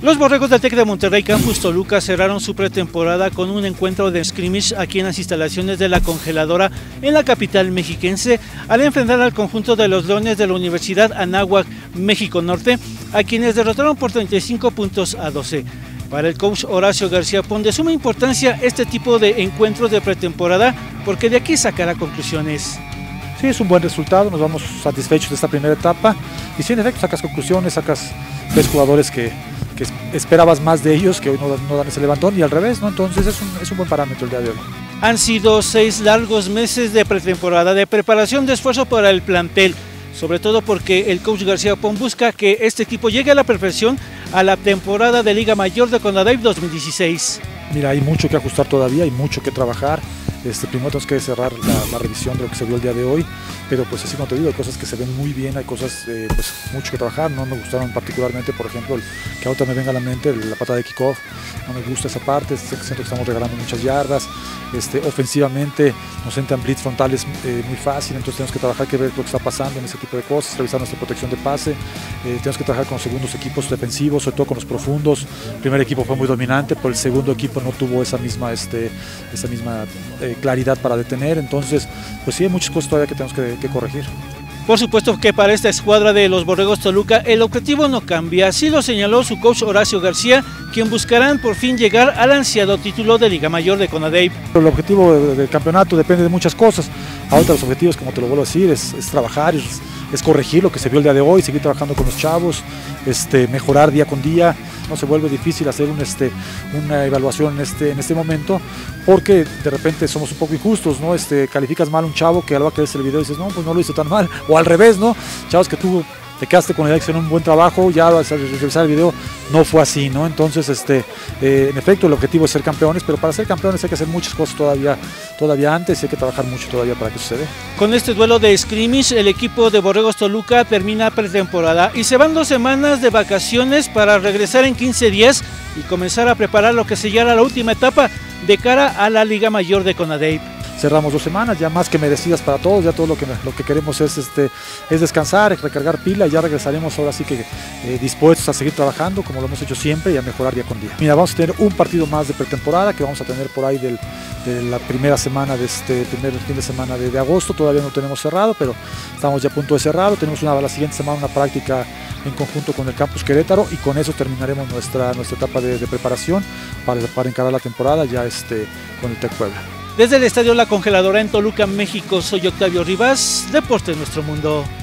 Los Borregos del TEC de Monterrey Campus Toluca cerraron su pretemporada con un encuentro de scrimmage aquí en las instalaciones de la congeladora en la capital mexiquense, al enfrentar al conjunto de los Leones de la Universidad Anáhuac, México Norte, a quienes derrotaron por 35 puntos a 12. Para el coach Horacio García Pon, de suma importancia este tipo de encuentros de pretemporada, porque de aquí sacará conclusiones. Sí, es un buen resultado, nos vamos satisfechos de esta primera etapa y sí, en efecto, sacas conclusiones, ves jugadores que esperabas más de ellos, que hoy no dan ese levantón, y al revés, ¿no? Entonces es un buen parámetro el día de hoy. Han sido 6 largos meses de pretemporada, de preparación, de esfuerzo para el plantel, sobre todo porque el coach García Pon busca que este equipo llegue a la perfección a la temporada de Liga Mayor de CONADEIP 2016. Mira, hay mucho que ajustar todavía, hay mucho que trabajar. Primero tenemos que cerrar la revisión de lo que se vio el día de hoy, pero pues así como te digo, hay cosas que se ven muy bien, hay cosas pues mucho que trabajar. No me gustaron particularmente, por ejemplo, que ahorita me venga a la mente la patada de kickoff, no me gusta esa parte, siento que estamos regalando muchas yardas. Ofensivamente nos entran blitz frontales muy fácil, entonces tenemos que trabajar, que ver lo que está pasando en ese tipo de cosas, revisar nuestra protección de pase. Tenemos que trabajar con los segundos equipos defensivos, sobre todo con los profundos. El primer equipo fue muy dominante, pero el segundo equipo no tuvo esa misma claridad para detener. Entonces pues sí, hay muchas cosas todavía que tenemos que corregir. Por supuesto que para esta escuadra de los Borregos Toluca el objetivo no cambia, así lo señaló su coach Horacio García, quien buscarán por fin llegar al ansiado título de Liga Mayor de CONADEIP. El objetivo del campeonato depende de muchas cosas. Ahorita los objetivos, como te lo vuelvo a decir, es trabajar, es corregir lo que se vio el día de hoy, seguir trabajando con los chavos, mejorar día con día. No se vuelve difícil hacer una evaluación en este momento, porque de repente somos un poco injustos, ¿no? Calificas mal a un chavo que a la hora que ves el video dices, no, pues no lo hizo tan mal, o al revés, ¿no? Chavos que tú te quedaste con la idea de que hicieron un buen trabajo, ya al revisar el video no fue así, ¿no? Entonces, en efecto, el objetivo es ser campeones, pero para ser campeones hay que hacer muchas cosas todavía antes, y hay que trabajar mucho todavía para que eso se dé. Con este duelo de scrimmage, el equipo de Borregos Toluca termina pretemporada y se van 2 semanas de vacaciones para regresar en 15 días y comenzar a preparar lo que será la última etapa de cara a la Liga Mayor de CONADEIP. Cerramos 2 semanas, ya más que merecidas para todos, ya todo lo que queremos es descansar, recargar pila, y ya regresaremos ahora sí que dispuestos a seguir trabajando como lo hemos hecho siempre y a mejorar día con día. Mira, vamos a tener un partido más de pretemporada que vamos a tener por ahí de la primera semana de primer fin de semana de agosto. Todavía no tenemos cerrado, pero estamos ya a punto de cerrarlo. Tenemos la siguiente semana una práctica en conjunto con el Campus Querétaro, y con eso terminaremos nuestra etapa de preparación para encarar la temporada ya con el TEC Puebla. Desde el Estadio La Congeladora en Toluca, México, soy Octavio Rivas, Deportes Nuestro Mundo.